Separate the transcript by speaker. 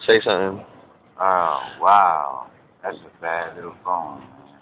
Speaker 1: Say something.
Speaker 2: Oh, wow. That's a bad little phone.